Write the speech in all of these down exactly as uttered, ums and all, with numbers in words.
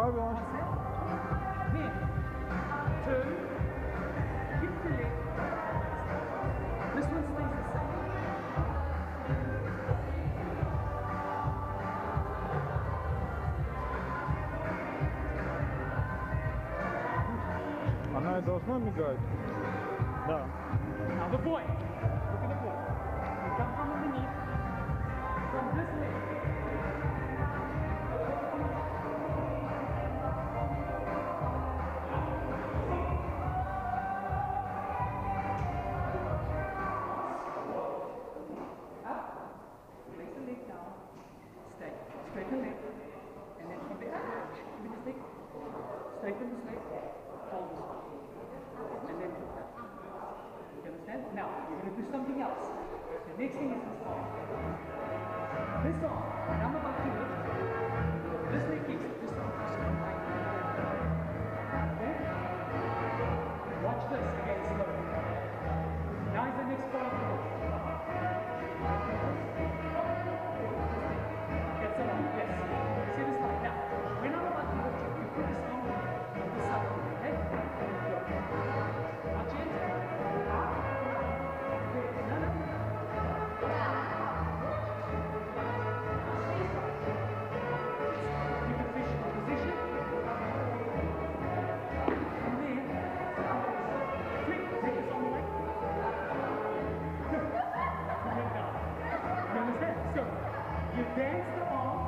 Павел. Then, turn, keep the leg. This one stays the same. Она и должна мигать? Да. Now the boy. Look at the boy. You come from underneath. From this leg. Straighten the leg, and then from the other, with this leg, straighten this leg, hold this one, and then put that. You understand? Now, you're going to do something else. The next thing is this arm. This arm, when I'm about to lift, this leg kicks, this arm is going like that. Okay? Watch this again slowly. Now is the next part of the move. Yes. See this line. Now, when I'm about to lift you, you put this arm on the side. Okay? Watch it. No, no. Keep the fish in position. And then, flick, take this on the leg. Good. And then down. You understand? So, you dance the arm.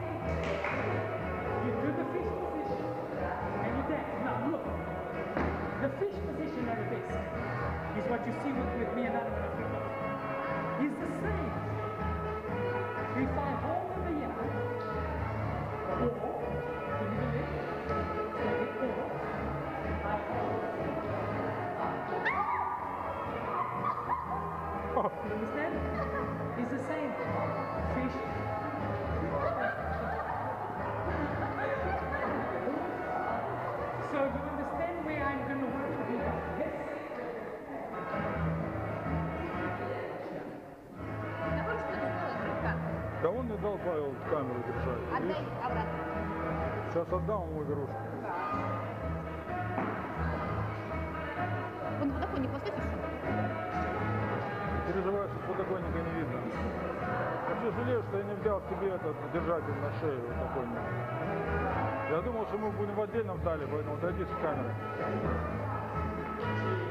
You do the fish position and you dance. Now look, the fish position at the base is what you see with, with me and Adam when I pick up. It's the same. If I hold over here, or give me the leg, leg it over, I hold. Oh. You understand? It's the same. Fish. So you understand where I'm going to work with you? Yes. Да он не дал Павел камеру держать. Отдай обратно. Сейчас отдам ему игрушку. Он подоконник поставь еще. Переживаю, что подоконника не видно. Вообще жалею, что я не взял себе этот держатель на шею вот такой. Я думал, что мы будем в отдельном зале, поэтому дойди с камерой.